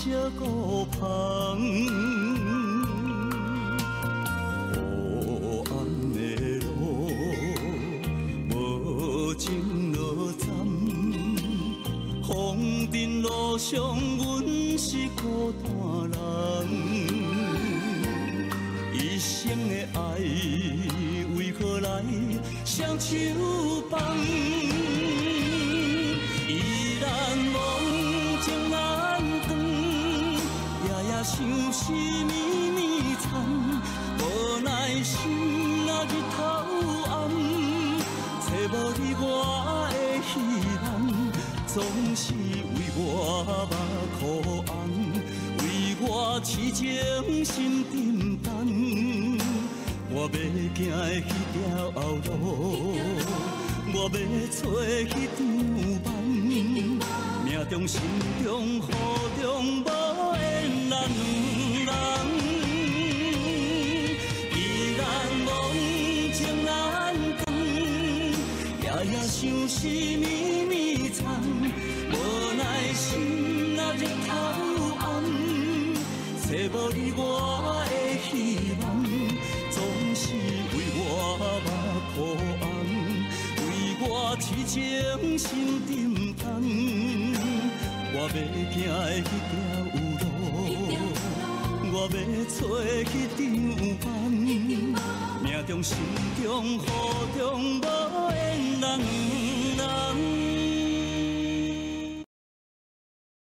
小孤芳。黑暗的路，无情落站，风尘路上，阮是孤单人。一生的爱，为何来双手放？依然梦情难断，夜夜想是绵绵缠，无奈心若日头暗，找无你我的希望，总是为我目苦红，为我痴情心沉重。我要行的迄条路，我要找迄场梦，命中心中雨中无缘咱两人。依然梦情难断，夜夜想是绵绵缠，无奈心若日头暗，找无你我的希望，总是为我目苦红，为我痴情心沉重。我要行的迄条路，我要找迄场梦，命中心中雨中无缘咱两人。